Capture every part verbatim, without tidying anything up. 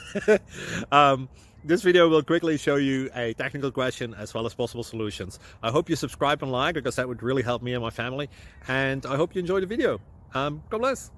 um, this video will quickly show you a technical question as well as possible solutions. I hope you subscribe and like, because that would really help me and my family. And I hope you enjoy the video. Um, God bless.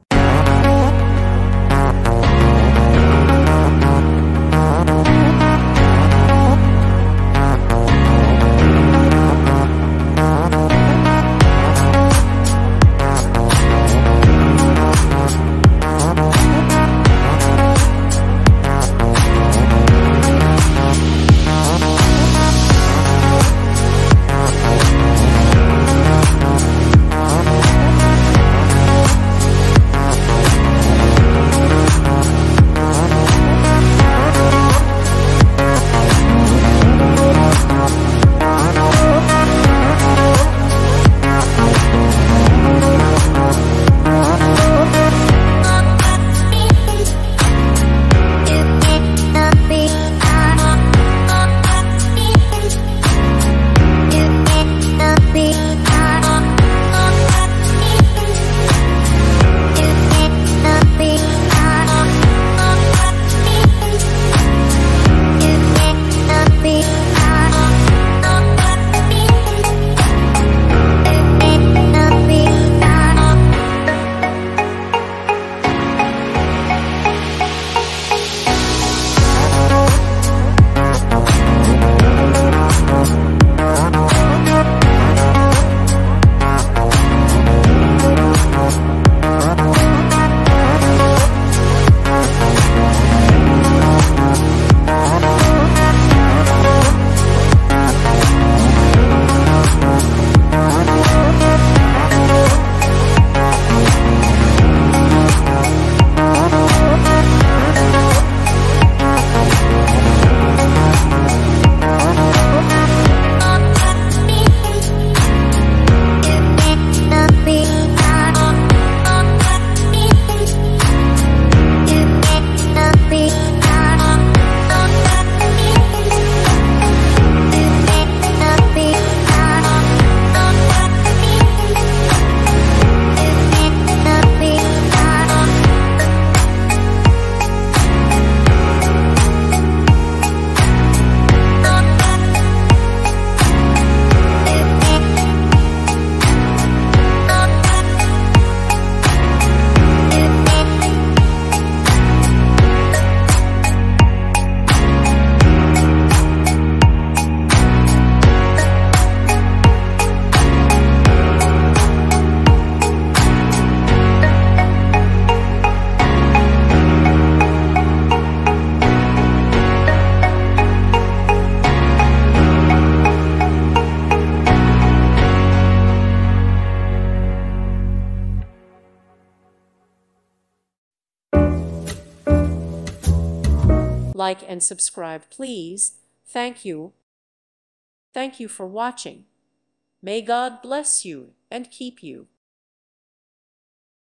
Like and subscribe, please. Thank you. Thank you for watching. May God bless you and keep you.